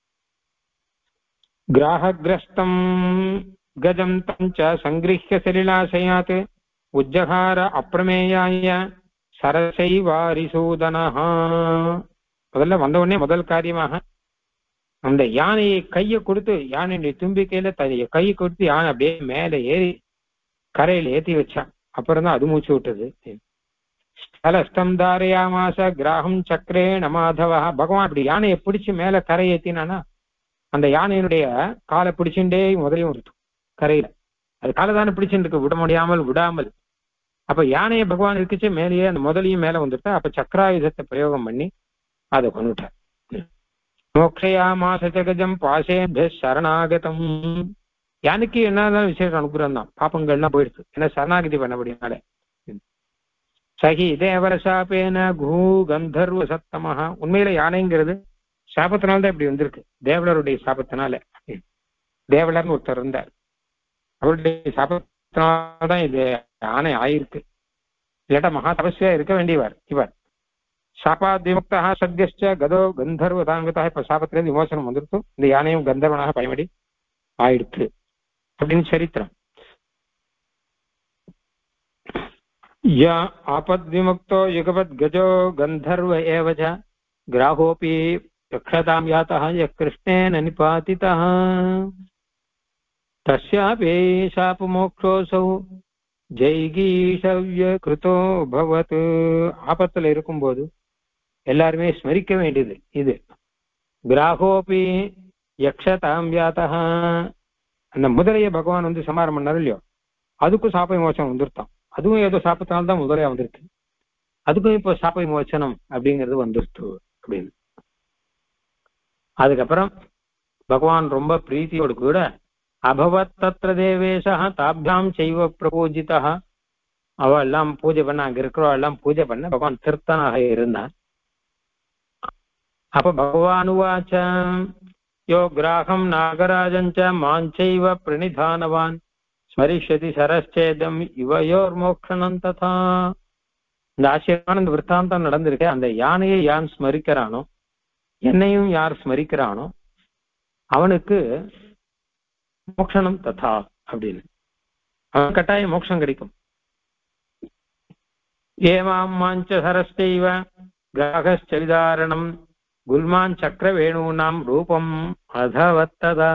கிராஹகிரஸ்தம் கஜம் தஞ்ச சங்கிருஹ்ய சலிலாசயாத் உஜ்ஜகார அப்பிரமேயாய சரசை வாரிசூதனஹா. முதல்ல வந்த உடனே முதல் காரியமாக அந்த யானையை கையை கொடுத்து, யானையுடைய தும்பிக்கையில கையை கொடுத்து யானை அப்படியே மேல ஏறி கரையில ஏத்தி வச்சான். அப்புறம் தான் அது மூச்சு விட்டது. ஸ்தலஸ்தம் தாரயாமாச கிராகம் சக்கரே நமாதவா. பகவான் அப்படி யானையை பிடிச்சு மேல கரை ஏத்தினானா அந்த யானையினுடைய காலை பிடிச்சுட்டே முதலையும் இருக்கும் கரையில. அது காலை தானே பிடிச்சுட்டு இருக்கு, விட முடியாமல் விடாமல். அப்ப யானையை பகவான் இருக்குச்சு மேலேயே அந்த முதலையும் மேல வந்துட்டா. அப்ப சக்கராயுதத்தை பிரயோகம் பண்ணி அதை கொண்டுட்டார். மோக்ஷயாமாச கஜம் பாசேபிய சரணாகதம். யானைக்கு என்ன விசேஷ அனுகிரகம் தான், பாப்பங்கள்லாம் போயிடுச்சு ஏன்னா சரணாகதி பண்ணபடினால. சகி தேவர சாப்பேன கூ கந்தர்வ சத்தமஹா. உண்மையில யானைங்கிறது சாபத்தினால்தான் இப்படி வந்திருக்கு, தேவலருடைய சாபத்தினால. தேவலர்னு ஒருத்தர் இருந்தார், அவருடைய சாபத்தினால்தான் இது யானை ஆயிருக்கு. இல்லாட்டா மகா தபஸ்வியா இருக்க வேண்டியவர் இவர். சாபாத் விமுக்தா சத்யஸ்ச கதோ கந்தர்வ தாங்கதா. இப்ப சாபத்திலிருந்து விமோசனம் வந்துருக்கும், இந்த யானையும் கந்தர்வனாக பயமடி ஆயிடுத்து அப்படின்னு சரித்திரம். யா ஆபத் விமுக்தோ யுகபத் கஜோ கந்தர்வ ஏவச கிராஹோபி ரக்ஷதாம் யாதः யः கிருஷ்ணேன நிபாதிதः தஸ்யாபி சாபமோக்ஷோசௌ ஜெய்கீஷவ்ய கிருதோ பவத். ஆபத்துல இருக்கும்போது எல்லாருமே ஸ்மரிக்க வேண்டியது இது. கிராஹோபி யக்ஷதாம் யாதः. அந்த முதலைய பகவான் வந்து சமாரம் பண்ணாரு இல்லையோ, அதுக்கும் சாப விமோசனம் வந்துருத்தான். அதுவும் ஏதோ சாப்பத்தினால்தான் முதலையா வந்திருக்கு, அதுக்கும் இப்போ சாப விமோசனம் அப்படிங்கிறது வந்துருச்சு அப்படின்னு. அதுக்கப்புறம் பகவான் ரொம்ப பிரீத்தியோடு கூட அபவத் தத்ர தேவேஷா தாபியாம் செய்வ பிரபூஜிதா. அவ எல்லாம் பூஜை பண்ண, அங்க இருக்கிறவ எல்லாம் பூஜை பண்ண பகவான் திருப்தனாக இருந்தான். அப்ப பகவான் உவாச்ச யோ கிராகம் நாகராஜஞ்ச மாஞ்சைவ பிரணிதானவான் ஸ்மரிஷதி சரச்சேதம் இவயோர் மோக்ஷணம் ததா. இந்த ஆச்சரியமான இந்த விற்த்தாந்தம் நடந்திருக்கு. அந்த யானையை யார் ஸ்மரிக்கிறானோ, என்னையும் யார் ஸ்மரிக்கிறானோ அவனுக்கு மோக்ஷணம் ததா அப்படின்னு, அவன் கட்டாயம் மோட்சம் கிடைக்கும். ஏமாம் மாஞ்ச சரஸ்தைவ கிராகஸ்ச விதாரணம் குல்மான் சக்கர வேணூனாம் ரூபம் அதவத்ததா.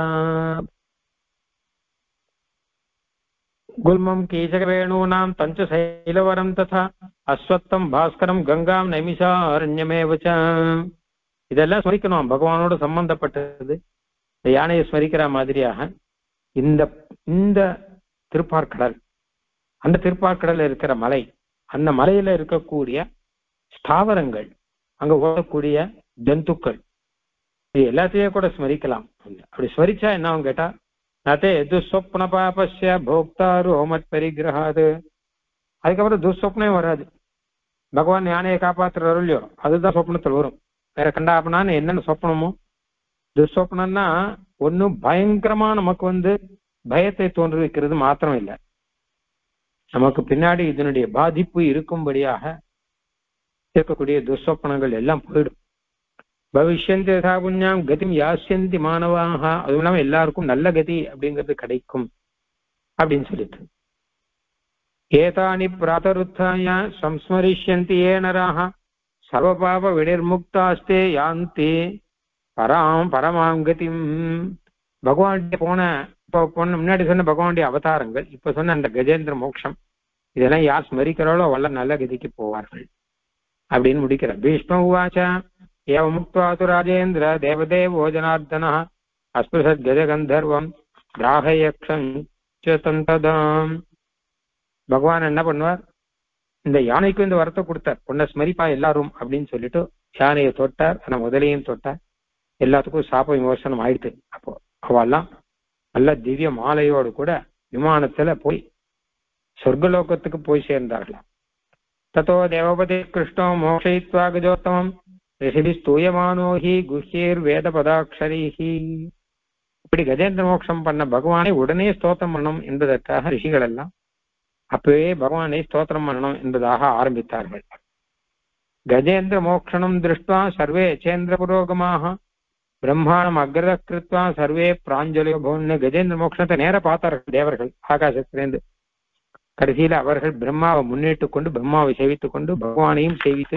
குல்மம் கீச்சக வேணூனாம் தஞ்ச சைலவரம் ததா அஸ்வத்தம் பாஸ்கரம் கங்காம் நைமிஷாரண்யமேவச. இதெல்லாம் ஸ்மரிக்கணும், பகவானோடு சம்பந்தப்பட்டது. இந்த யானையை ஸ்மரிக்கிற மாதிரியாக இந்த இந்த திருப்பார்கடல், அந்த திருப்பார்கடல் இருக்கிற மலை, அந்த மலையில இருக்கக்கூடிய ஸ்தாவரங்கள், அங்க ஓடக்கூடிய ஜந்துக்கள், இது எல்லாத்தையும் கூட ஸ்மரிக்கலாம். அப்படி ஸ்மரிச்சா என்ன கேட்டா நதே துஸ்வப்ன பாபஸ்ய போக்தாரு ஹோமத் பரிகிரகாது. அதுக்கப்புறம் துஸ்வப்னே வராது. பகவான் யானையை காப்பாற்றுறாரு இல்லையோ, அதுதான் சொப்னத்தில் வரும். வேற கண்டாப்பனான்னு என்னென்ன சொப்னமோ, துஸ்வப்னம்னா ஒன்னும் பயங்கரமா நமக்கு வந்து பயத்தை தோன்றுவிக்கிறது மாத்திரம் இல்லை, நமக்கு பின்னாடி இதனுடைய பாதிப்பு இருக்கும்படியாக இருக்கக்கூடிய துஸ்வப்னங்கள் எல்லாம் போயிடும். பவிஷ்யந்தி யதா புண்ணியம் கதிம் யாஸ்யந்தி மாணவாக. அதுவும் இல்லாம எல்லாருக்கும் நல்ல கதி அப்படிங்கிறது கிடைக்கும் அப்படின்னு சொல்லிட்டு ஏதானி பிராதருத்தாய சம்ஸ்மரிஷ்யந்தி ஏ நராக சர்வபாப வினிர்முக்தாஸ்தே யாந்தி பரமாம் கதிம். பகவானுடைய போன முன்னாடி சொன்ன பகவானுடைய அவதாரங்கள், இப்ப சொன்ன அந்த கஜேந்திர மோட்சம், இதெல்லாம் யார் ஸ்மரிக்கிறாளோ அவெல்லாம் நல்ல கதிக்கு போவார்கள் அப்படின்னு முடிக்கிறார். பீஷ்ம உவாச்ச ஏவ முக்து ராஜேந்திர தேவதேவோ ஜனார்தன அஸ்பிருஷத் கஜகந்தர்வம் கிராகயக்ஷம் தந்ததாம். பகவான் என்ன பண்ணுவார், இந்த யானைக்கு இந்த வரத்தை கொடுத்தார், உன்னை ஸ்மரிப்பா எல்லாரும் அப்படின்னு சொல்லிட்டு யானையை தொட்டார், அந்த முதலையும் தொட்டார். எல்லாத்துக்கும் சாப விமோசனம் ஆயிடுத்து. அப்போ அவெல்லாம் நல்ல திவ்ய மாலையோடு கூட விமானத்துல போய் சொர்க்கலோகத்துக்கு போய் சேர்ந்தார்களாம். தத்தோ தேவபதி கிருஷ்ணோ மோக்ஷயித்வா கஜோத்தமம் ரிஷிபி ஸ்தூயமானோஹி குஹ்யேர் வேத பதாட்சரீஹி. இப்படி கஜேந்திர மோட்சம் பண்ண பகவானை உடனே ஸ்தோத்திரம் பண்ணணும் என்பதற்காக ரிஷிகள் எல்லாம் அப்பவே பகவானை ஸ்தோத்திரம் பண்ணணும் என்பதாக ஆரம்பித்தார்கள். கஜேந்திர மோக்ஷணம் திருஷ்டுவா சர்வே சேந்திர புரோகமாக பிரம்மாண்டம் அக்ரதா சர்வே பிராஞ்சலியோ பவன். கஜேந்திர மோட்சத்தை நேர பார்த்தார்கள் தேவர்கள் ஆகாசத்திலேருந்து. கடைசியில அவர்கள் பிரம்மாவை முன்னிட்டு கொண்டு பிரம்மாவை சேவித்துக் கொண்டு பகவானையும் சேவித்து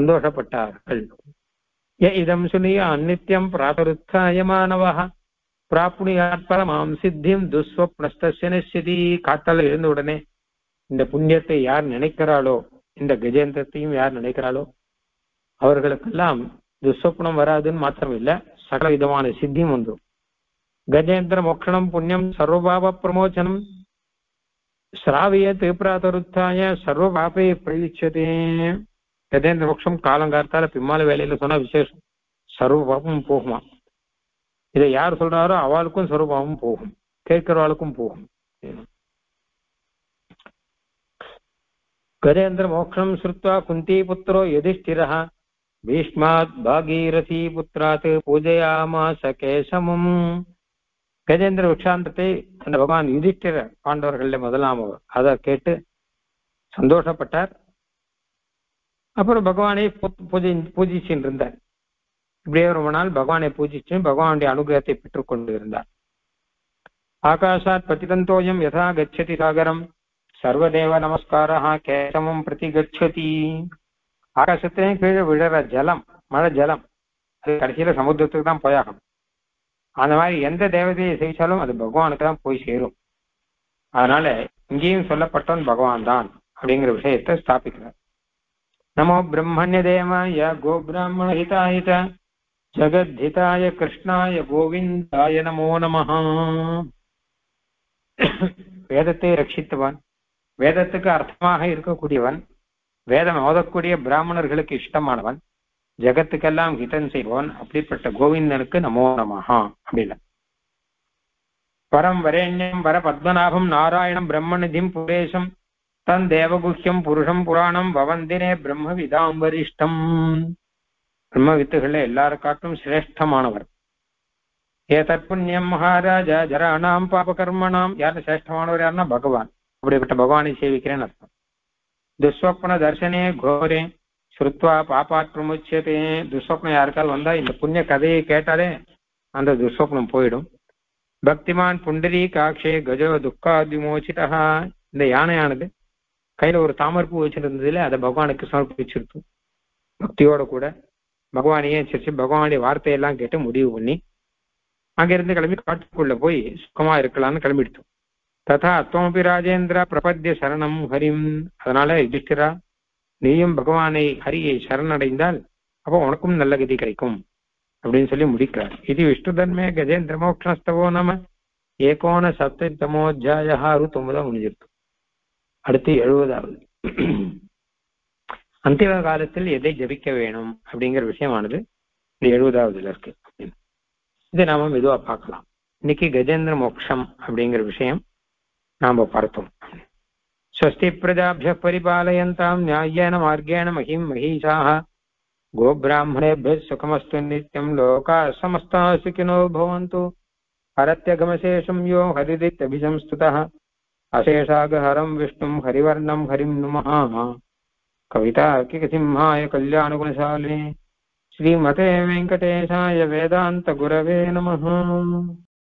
சந்தோஷப்பட்டார்கள். இதம் சுனிய அந்நித்யம் பிராதருத்தாய மாணவா பிராப்னுயாத் பரமாம் சித்திம் துஸ்வப்னஸ்தஸ்ய நிஷ்யதி. காத்தால எழுந்த உடனே இந்த புண்ணியத்தை யார் நினைக்கிறாளோ, இந்த கஜேந்திரத்தையும் யார் நினைக்கிறாளோ அவர்களுக்கெல்லாம் துஸ்வப்னம் வராதுன்னு மாத்திரம் இல்ல, சகல விதமான சித்தியும் வந்துடும். கஜேந்திர மோக்ஷணம் புண்ணியம் சர்வபாப பிரமோச்சனம் ஸ்ராவியத் பிராதருத்தாய சர்வ பாபே பிரயுச்சதே. கஜேந்திர மோட்சம் காலங்காலத்தால பிம்மால வேலையில சொன்னா விசேஷம், சர்வ பாபமும் போகுமா. இதை யார் சொல்றாரோ அவளுக்கும் சர்வ பாபமும் போகும், கேட்கிறவாளுக்கும் போகும். கஜேந்திர மோக்ஷம் ஸ்ருத்வா குந்தி புத்திரோ யுதிஷ்டிரஹ பீஷ்மாத் பாகீரதி புத்திராத் பூஜயாமாச கேசமும். கஜேந்திர விக்ஷாந்தத்தை அந்த பகவான் யுதிஷ்டிர பாண்டவர்கள முதலாமவர் அதை கேட்டு சந்தோஷப்பட்டார். அப்புறம் பகவானை பூஜிச்சுட்டு இருந்தார். இப்படியே ரொம்ப நாள் பகவானை பூஜிச்சு பகவானுடைய அனுகிரகத்தை பெற்றுக் கொண்டு இருந்தார். ஆகாஷாத் பதிதந்தோயம் யதா கச்சதி சாகரம் சர்வதேவ நமஸ்காரஹ கேசமம் பிரதி கச்சதி. ஆகாசத்திலையும் கீழே விழற ஜலம், மழை ஜலம், அது கடைசியில சமுத்திரத்துக்கு தான் போயாகும். அந்த மாதிரி எந்த தேவதையை செய்தாலும் அது பகவானுக்கு தான் போய் சேரும். அதனால இங்கேயும் சொல்லப்பட்டவன் பகவான் தான் அப்படிங்கிற விஷயத்தை ஸ்தாபிக்கிறார். நமோ பிரம்மண்ய தேவாய கோ பிராமண ஹிதாய ஜகத்ஹிதாய கிருஷ்ணாய கோவிந்தாய நமோ நமஹ. வேதத்தை ரட்சித்தவன், வேதத்துக்கு அர்த்தமாக இருக்கக்கூடியவன், வேதம் ஓதக்கூடிய பிராமணர்களுக்கு இஷ்டமானவன், ஜகத்துக்கெல்லாம் ஹிதன் செய்பவன், அப்படிப்பட்ட கோவிந்தனுக்கு நமோ நமஹா அப்படின்னா. பரம் வரேண்யம் வர பத்மநாபம் நாராயணம் பிரம்மநிதிம் புரேஷம் தன் தேவகுஹ்யம் புருஷம் புராணம் பவந்தினே பிரம்ம விதாம் வரிஷ்டம். பிரம்ம வித்துகள்ல எல்லாருக்காட்டும் சிரேஷ்டமானவர். ஏதற் புண்ணியம் மகாராஜா ஜராணாம் பாபகர்மணாம். யாரு சிரேஷ்டமானவர் யாருன்னா பகவான். அப்படிப்பட்ட பகவானை சேவிக்கிறேன்னு அர்த்தம். துஸ்வப்ன தர்சனே கோரே ஸ்ருத்வா பாபாத் பிரமுச்சியதே. துஸ்வப்னம் யாருக்கால் வந்தா இந்த புண்ணிய கதையை கேட்டாலே அந்த துஸ்வப்னம் போயிடும். பக்திமான் புண்டரீ காட்சே கஜோ துக்காதிமோச்சிதா. இந்த யானையானது கையில ஒரு தாமரப்பூ வச்சிருந்ததுல அதை பகவானுக்கு சமர்ப்பிச்சிருத்து. பக்தியோட கூட பகவானையே சிரிச்சு பகவானுடைய வார்த்தையெல்லாம் கேட்டு முடிவு பண்ணி அங்கிருந்து கிளம்பி காட்டுக்குள்ள போய் சுகமா இருக்கலாம்னு கிளம்பிடுத்து. ததா அத்வமபி ராஜேந்திர பிரபத்திய சரணம் ஹரிம். அதனால யுதிஷ்டிரா, நீயும் பகவானை ஹரியை சரணடைந்தால் அப்போ உனக்கும் நல்ல கதி கிடைக்கும் அப்படின்னு சொல்லி முடிக்கிறார். இது விஷ்ணு தன்மே கஜேந்திர மோக்ஷஸ்தவோ நம ஏகோன சப்தமோஜாய 69 முடிஞ்சிருக்கு. அடுத்து 70வது. அந்திம காலத்தில் எதை ஜபிக்க வேணும் அப்படிங்கிற விஷயமானது இந்த 70வதுல இருக்கு. இதை நாம மெதுவா பார்க்கலாம். இன்னைக்கு கஜேந்திர மோக்ஷம் அப்படிங்கிற விஷயம் நாம பார்த்தோம். ஸ்வஸ்தி பிரஜாபிய பரிபாலயந்தாம் நியாயேன மார்கேண மஹிம் மஹீஷாஹ கோபிராமணேபிய சுகமஸ்து நித்யம் லோகா சமஸ்தா சுகினோ பவந்து. ஹரத்யகமசேஷம் யோ ஹரிதித்யபிசம்ஸ்துதः அசேஷாகஹரம் விஷ்ணும் ஹரிவர்ணம் ஹரிம் நுமः. கவிதார்க்கிகசிம்ஹாய கல்யாணகுணசாலினே ஸ்ரீமதே வெங்கடேசாய வேதாந்த குரவே நமः.